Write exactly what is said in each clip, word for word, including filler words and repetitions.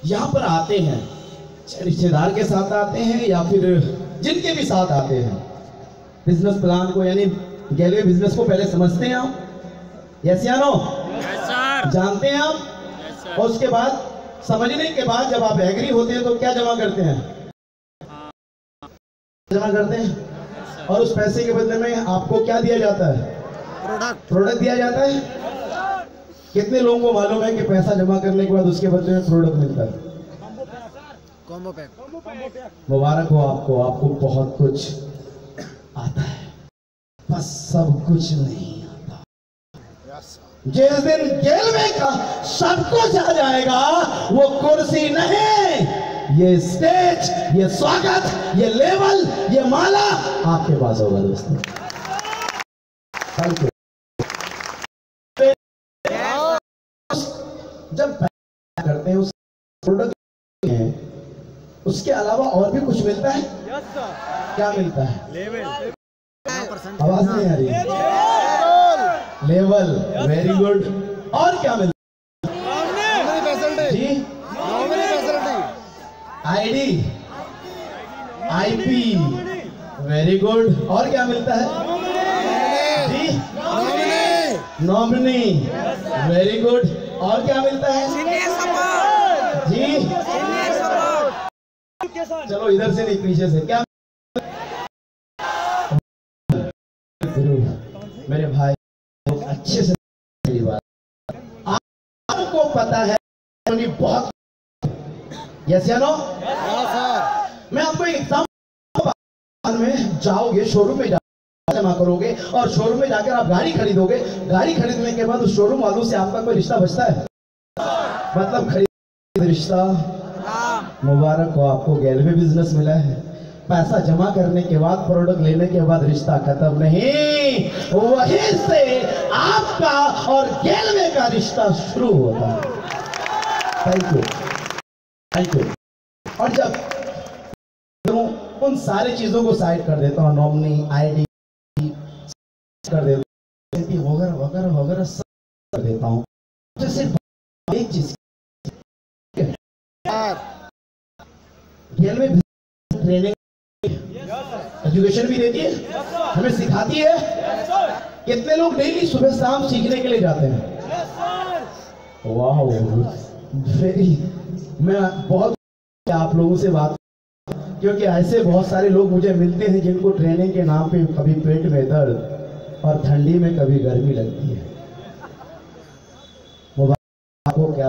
यहाँ पर आते हैं, रिश्तेदार के साथ आते हैं या फिर जिनके भी साथ आते हैं, बिजनेस प्लान को यानी गैलवे बिजनेस को पहले समझते हैं आप, यस या नो? जानते हैं आप? yes, और उसके बाद समझने के बाद जब आप एग्री होते हैं तो क्या जमा करते हैं? जमा करते हैं yes, और उस पैसे के बदले में आपको क्या दिया जाता है? प्रोडक्ट प्रोडक्ट दिया जाता है। कितने लोगों को मालूम है कि पैसा जमा करने के बाद उसके बदले में प्रोडक्ट मिलता है? Combo pack. मुबारक हो आपको, आपको बहुत कुछ आता है, बस सब कुछ नहीं आता। जिस दिन गैलवे का सब कुछ आ जाएगा, वो कुर्सी नहीं, ये स्टेज, ये स्वागत, ये लेवल, ये माला आपके पास होगा दोस्तों। Thank you. जब करते हैं उस प्रोडक्ट हैं, उसके अलावा और भी कुछ मिलता है? yes, क्या मिलता है? लेवल। आवाज नहीं आ रही है। Level, very good. और क्या मिलता है? जी, आईडी, आईपी, वेरी गुड। और क्या मिलता है? जी, नॉमिनी, वेरी गुड। और क्या मिलता है? जी, चलो इधर से नहीं, पीछे से। क्या मेरे भाई अच्छे से मेरी बात आपको पता है बहुत, यस या नो? मैं आपको एक एग्जांपल में, जाओगे शोरूम में जमा करोगे और शोरूम में जाकर आप गाड़ी खरीदोगे, गाड़ी खरीदने के बाद उस शोरूम वालों से आपका कोई रिश्ता बचता है? मतलब खरीद रिश्ता। मुबारक हो आपको, गैलवे बिजनेस मिला है। पैसा जमा करने के बाद, प्रोडक्ट लेने के बाद रिश्ता खत्म नहीं, वहीं से आपका और गैलवे का रिश्ता शुरू होता है। Thank you, thank you. और जब उन सारी चीजों को साइड कर देता हूँ, नॉमिनी, आईडी कर देता हूँ, वगैरह वगैरह वगैरह सब कर देता हूँ, तो सिर्फ एक चीज, गैलवे ट्रेनिंग एजुकेशन भी देती है, हमें सिखाती है। कितने लोग डेली सुबह शाम सीखने के लिए जाते हैं? वाह, वेरी। मैं बहुत आप लोगों से बात, क्योंकि ऐसे बहुत सारे लोग मुझे मिलते हैं जिनको ट्रेनिंग के नाम पे कभी पेट में दर्द और ठंडी में कभी गर्मी लगती है। आपको क्या,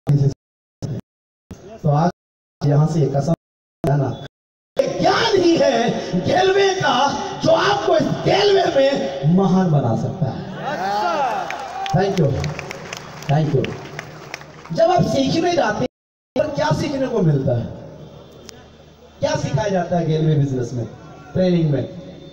तो आज यहाँ से कसम ना, ज्ञान ही है गैलवे का जो आपको इस गैलवे में महान बना सकता है। Thank you, thank you. जब आप सीखने जाते हैं तो क्या सीखने को मिलता है? क्या सिखाया जाता है गैलवे बिजनेस में, ट्रेनिंग में?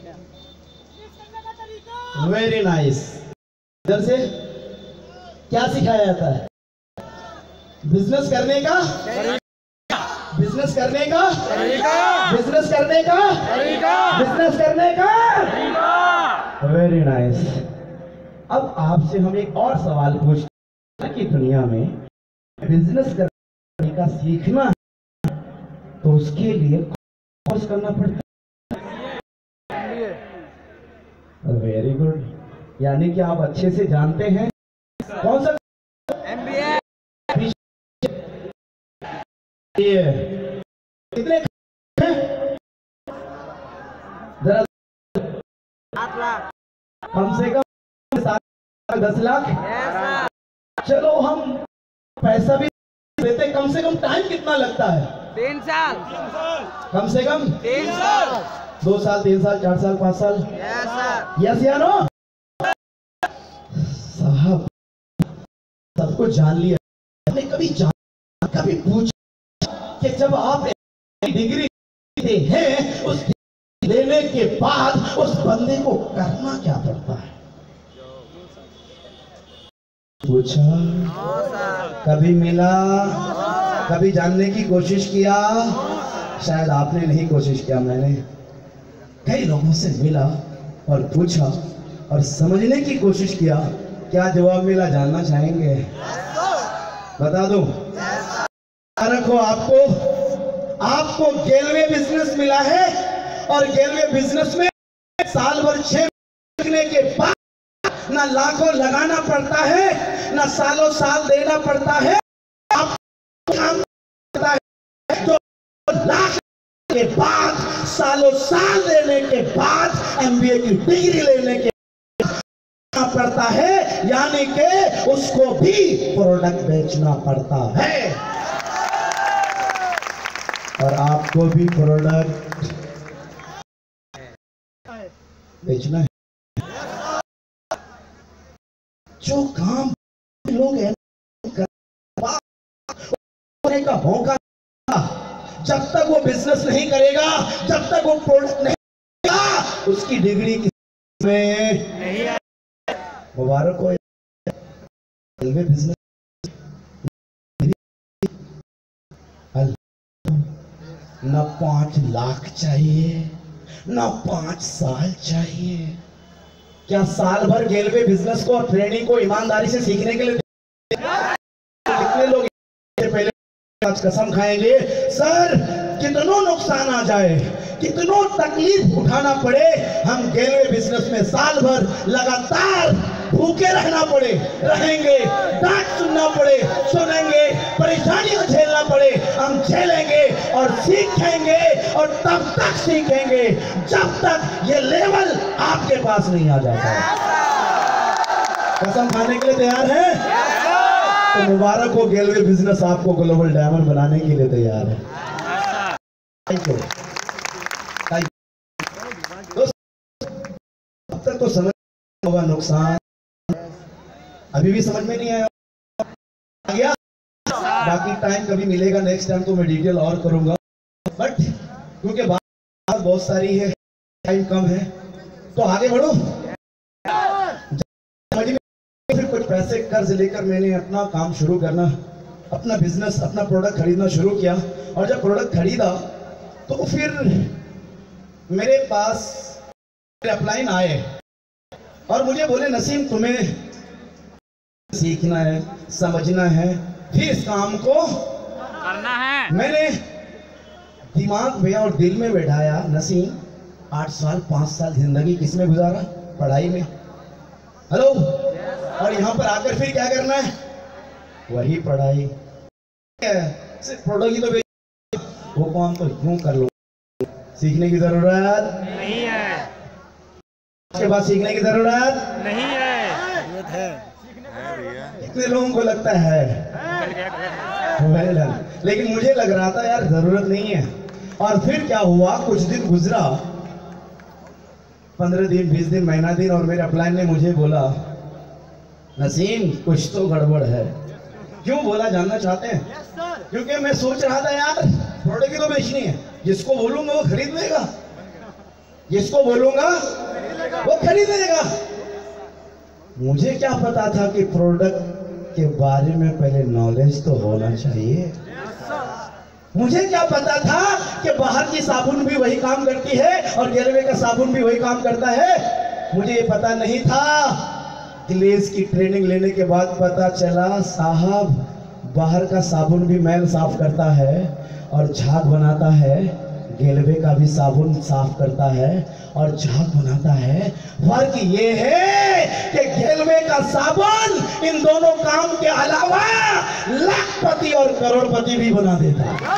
Very nice. इधर से क्या सिखाया जाता है? बिजनेस करने का, बिजनेस करने का, बिजनेस करने का, बिजनेस करने का। Very nice. अब आपसे हम एक और सवाल पूछते हैं कि दुनिया में बिजनेस करने का सीखना है तो उसके लिए कोर्स करना पड़ता है। वेरी गुड, यानी कि आप अच्छे से जानते हैं कौन सा? M B A. कितने जरा सात लाख, कम से कम सात दस लाख। चलो हम पैसा भी देते, कम से कम टाइम कितना लगता है? तीन साल। कम से कम तीन साल। दो साल, तीन साल, चार साल, पाँच साल। यस या नो? साहब सब कुछ जान लिया, आपने कभी जान कभी पूछा कि जब आप डिग्री लेते हैं, उस लेने के बाद उस बंदे को करना क्या पड़ता है? पूछा? कभी मिला? कभी जानने की कोशिश किया? शायद आपने नहीं कोशिश किया, मैंने कई लोगों से मिला और पूछा और समझने की कोशिश किया। क्या जवाब मिला जानना चाहेंगे? बता दूं? मुबारक हो आपको, आपको गेलवे बिजनेस मिला है। और गेलवे बिजनेस में साल भर छह महीने के बाद ना लाखों लगाना पड़ता है, ना सालों साल देना पड़ता है। आप काम करता है तो लाख के बाद, सालों साल देने के बाद, एमबीए की डिग्री लेने के पड़ता है, यानी कि उसको भी प्रोडक्ट बेचना पड़ता है। और आपको भी प्रोडक्ट बेचना है। जो काम लोग करने का मौका, जब तक वो बिजनेस नहीं करेगा, जब तक वो प्रोडक्ट नहीं करेगा, उसकी डिग्री में नहीं है। मुबारक हो रेलवे बिजनेस। न पांच लाख चाहिए, न पांच साल चाहिए। क्या साल भर रेलवे बिजनेस को, ट्रेनिंग को ईमानदारी से सीखने के लिए कितने लोग पहले आज कसम खाएंगे, सर कितनों नुकसान आ जाए, कितनों तकलीफ उठाना पड़े, हम रेलवे बिजनेस में साल भर लगातार भूखे रहना पड़े, रहेंगे, डांट सुनना पड़े, सुनेंगे, परेशानियां झेलना पड़े, हम झेलेंगे और सीखेंगे। और तब तक सीखेंगे जब तक ये लेवल आपके पास नहीं आ जाता। कसम खाने के लिए तैयार है? तो मुबारक हो, रेलवे बिजनेस आपको ग्लोबल डायमंड बनाने के लिए तैयार है। Thank you. अब तक तो समझ होगा नुकसान, अभी भी समझ में नहीं आया, आ गया? बाकी टाइम कभी मिलेगा, नेक्स्ट टाइम तो मैं डिटेल और करूंगा। बट क्योंकि बात बहुत सारी है, टाइम कम है, तो आगे बढ़ो। फिर कुछ पैसे कर्ज लेकर मैंने अपना काम शुरू करना, अपना बिजनेस, अपना प्रोडक्ट खरीदना शुरू किया। और जब प्रोडक्ट खरीदा तो फिर मेरे पास अपलाइन आए और मुझे बोले, नसीम तुम्हें सीखना है, समझना है, फिर इस काम को करना है। मैंने दिमाग में और दिल में बैठाया, नसीम आठ साल पांच साल जिंदगी किसमें गुजारा? पढ़ाई में। हेलो, और यहाँ पर आकर फिर क्या करना है? वही पढ़ाई। सिर्फ प्रोडक्ट ही तो बेच, वो काम तो यूं कर लो। सीखने की जरूरत नहीं है, उसके बाद सीखने की जरूरत नहीं है। जरूरत है, कितने लोगों को लगता है वेल डन, लेकिन मुझे लग रहा था यार जरूरत नहीं है। और फिर क्या हुआ, कुछ दिन गुजरा, पंद्रह दिन, बीस दिन, महीना दिन, और मेरे अपलाइन ने मुझे बोला, नसीम कुछ तो गड़बड़ है। क्यों बोला जानना चाहते हैं? yes, क्योंकि मैं सोच रहा था यार प्रोडक्ट ही तो बेचनी है, जिसको बोलूंगा वो खरीद लेगा, जिसको बोलूंगा वो खरीद लेगा। मुझे क्या पता था कि प्रोडक्ट के बारे में पहले नॉलेज तो होना चाहिए। yes, मुझे क्या पता था कि बाहर की साबुन भी वही काम करती है और रेलवे का साबुन भी वही काम करता है। मुझे ये पता नहीं था। ग्लेज की ट्रेनिंग लेने के बाद पता चला, साहब बाहर का साबुन भी मैल साफ करता है और झाग बनाता है, रेलवे का भी साबुन साफ करता है और झाग बनाता है। फर्क ये है कि रेलवे का साबुन इन दोनों काम के अलावा लाखपति और करोड़पति भी बना देता है।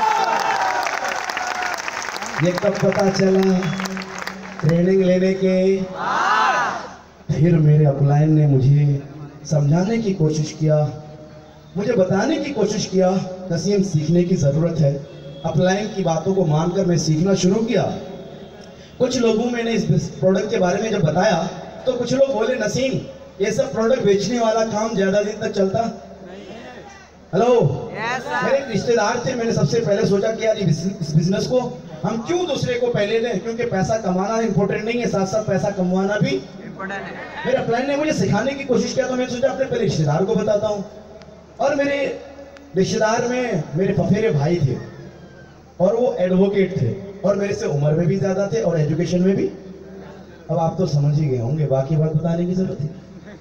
ये कब पता चला? ट्रेनिंग लेने के फिर मेरे अपलाइन ने मुझे समझाने की कोशिश किया, मुझे बताने की कोशिश किया, नसीम सीखने की ज़रूरत है। अपलाइन की बातों को मानकर मैं सीखना शुरू किया। कुछ लोगों मैंने इस प्रोडक्ट के बारे में जब बताया तो कुछ लोग बोले, नसीम ये सब प्रोडक्ट बेचने वाला काम ज़्यादा दिन तक चलता नहीं है। हेलो, yes, मेरे एक रिश्तेदार थे, मैंने सबसे पहले सोचा कि यार इस बिजनेस को हम क्यों दूसरे को पहले लें, क्योंकि पैसा कमाना इंपॉर्टेंट नहीं है, साथ साथ पैसा कमाना भी मेरे अपलाइन ने मुझे सिखाने की कोशिश किया। तो मैंने सोचा अपने पहले रिश्तेदार को बताता हूँ। और मेरे रिश्तेदार में मेरे फफेरे भाई थे और वो एडवोकेट थे और मेरे से उम्र में भी ज़्यादा थे और एजुकेशन में भी। अब आप तो समझ ही गए होंगे, बाकी बात बताने की जरूरत है,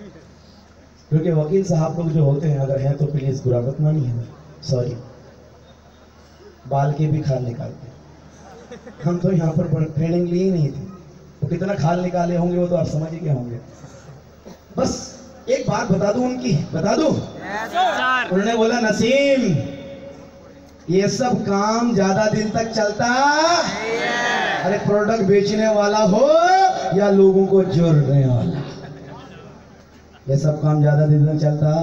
क्योंकि वकील साहब लोग जो होते हैं, अगर हैं तो प्लीज़ बुरा मत मानिए, सॉरी। बाल के भी खाल निकालते। हम तो यहाँ पर ट्रेनिंग ली ही नहीं थी, तो कितना खाल निकाले होंगे वो तो आप समझ ही गए होंगे। बस एक बात बता दूं उनकी, बता दूं? उन्होंने बोला नसीम ये सब काम ज्यादा दिन तक चलता, अरे प्रोडक्ट बेचने वाला हो या लोगों को जोड़ने वाला, ये सब काम ज्यादा दिन तक चलता।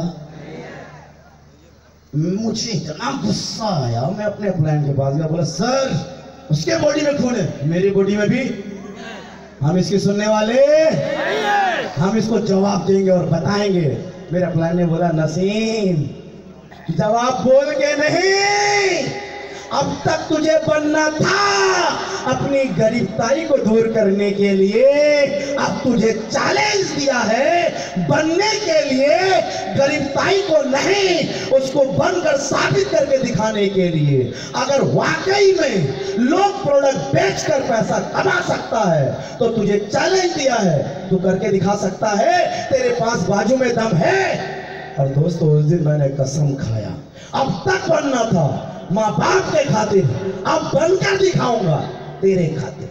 मुझे इतना गुस्सा आया, मैं अपने प्लान के पास गया, बोला सर उसके बॉडी में खून है, मेरी बॉडी में भी, हम इसकी सुनने वाले, हम इसको जवाब देंगे और बताएंगे। मेरे प्लान ने बोला नसीम जवाब बोल के नहीं, अब तक तुझे बनना था अपनी गरीबताई को दूर करने के लिए, अब तुझे चैलेंज दिया है बनने के लिए, गरीबताई को नहीं उसको बनकर साबित करके दिखाने के लिए। अगर वाकई में लोग प्रोडक्ट बेचकर पैसा कमा सकता है तो तुझे चैलेंज दिया है, तू करके दिखा सकता है, तेरे पास बाजू में दम है। और दोस्तों उस दिन मैंने कसम खाया, अब तक बनना था माँ बाप के खातिर, अब बनकर दिखाऊंगा तेरे खातिर।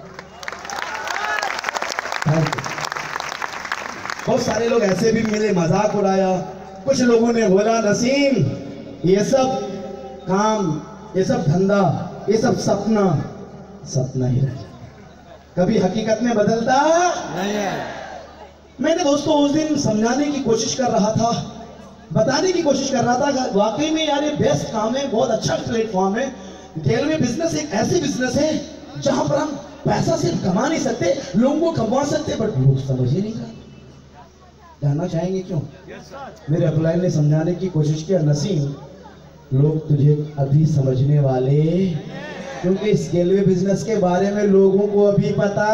बहुत सारे लोग ऐसे भी मिले, मजाक उड़ाया, कुछ लोगों ने बोला नसीम ये सब काम, ये सब धंधा, ये सब सपना सपना ही रह जाता, कभी हकीकत में बदलता नहीं है। मैंने दोस्तों उस दिन समझाने की कोशिश कर रहा था, बताने की कोशिश कर रहा था वाकई में यार ये बेस्ट काम है, बहुत अच्छा प्लेटफॉर्म है। रेलवे बिजनेस एक ऐसी बिजनेस है जहां पर हम पैसा सिर्फ कमा नहीं सकते, लोगों को कमा सकते, बट लोग समझ ही नहीं रहा। जानना चाहेंगे क्यों? मेरे अपलाइन ने समझाने की कोशिश किया, नसीम लोग तुझे अभी समझने वाले, क्योंकि इस रेलवे बिजनेस के बारे में लोगों को अभी पता।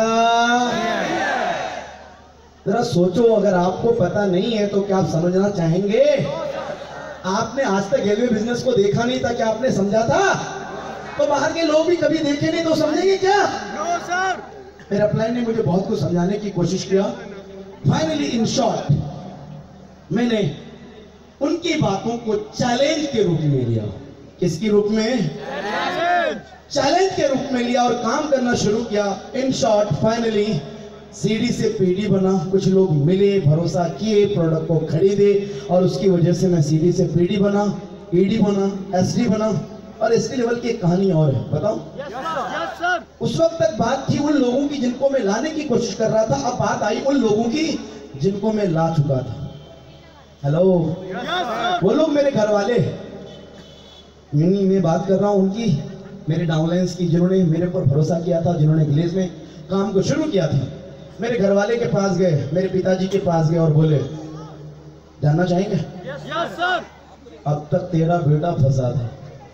जरा सोचो, अगर आपको पता नहीं है तो क्या आप समझना चाहेंगे? आपने आज तक रेलवे बिजनेस को देखा नहीं था, क्या आपने समझा था? तो बाहर के लोग भी कभी देखे नहीं तो समझेंगे क्या? No sir. मेरे अपलाइन ने मुझे बहुत कुछ समझाने की कोशिश किया। फाइनली इन शॉर्ट मैंने उनकी बातों को चैलेंज के रूप में लिया। किसके रूप में? चैलेंज के रूप में लिया और काम करना शुरू किया। इन शॉर्ट फाइनली सीडी से पीडी बना, कुछ लोग मिले, भरोसा किए, प्रोडक्ट को खरीदे और उसकी वजह से मैं सीडी से पीडी बना, ईडी बना, एसडी बना। और इसके लेवल की एक कहानी और है, बताओ? yes, yes, sir. उस वक्त तक बात थी उन लोगों की जिनको मैं लाने की कोशिश कर रहा था, अब बात आई उन लोगों की जिनको मैं ला चुका था। हेलो yes, वो लोग मेरे घर वाले, मिनी में बात कर रहा हूँ उनकी, मेरे डाउनलाइंस की, जिन्होंने मेरे पर भरोसा किया था, जिन्होंने ग्लेज में काम को शुरू किया था। मेरे घर वाले के पास गए, मेरे पिताजी के पास गए और बोले जानना चाहेंगे? yes, yes, sir. अब तक तेरा बेटा फंसा था,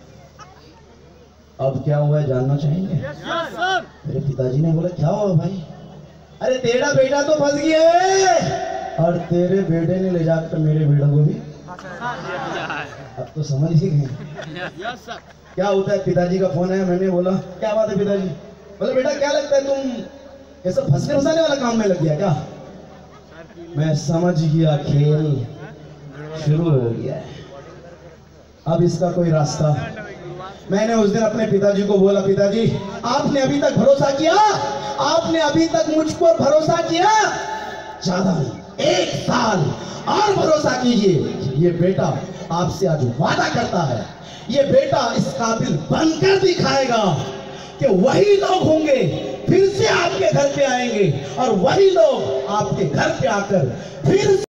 अब क्या हुआ है जानना चाहेंगे? yes, yes, sir. मेरे पिताजी ने बोला क्या हुआ भाई? अरे तेरा बेटा तो फंस गया है और तेरे बेटे ने ले जाकर मेरे बेटा को भी, अब तो समझ ही गए। yes, sir. क्या होता है? पिताजी का फोन आया, मैंने बोला क्या बात है पिताजी? बोले बेटा क्या लगता है तुम ये सब फंसने फंसाने वाला काम में लग गया क्या? मैं समझ गया खेल शुरू हो गया है, अब इसका कोई रास्ता। मैंने उस दिन अपने पिताजी को बोला पिताजी आपने अभी तक भरोसा किया, आपने अभी तक मुझ पर भरोसा किया, ज्यादा नहीं एक साल और भरोसा कीजिए, ये बेटा आपसे आज वादा करता है, ये बेटा इस काबिल बनकर दिखाएगा कि वही लोग होंगे फिर से आपके घर पे आएंगे और वही लोग आपके घर पे आकर फिर